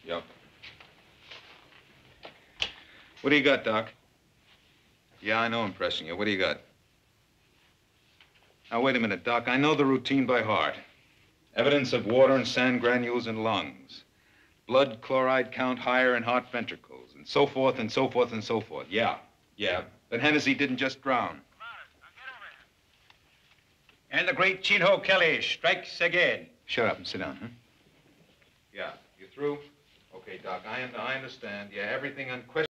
Yep. What do you got, Doc? Yeah, I know I'm pressing you. What do you got? Now, wait a minute, Doc. I know the routine by heart. Evidence of water and sand granules in lungs. Blood chloride count higher in heart ventricles, and so forth and so forth and so forth. Yeah. But Hennessy didn't just drown. And the great Chino Kelly strikes again. Shut up and sit down, huh? Yeah. You through? Okay, Doc. I understand. Yeah, everything unquestionable.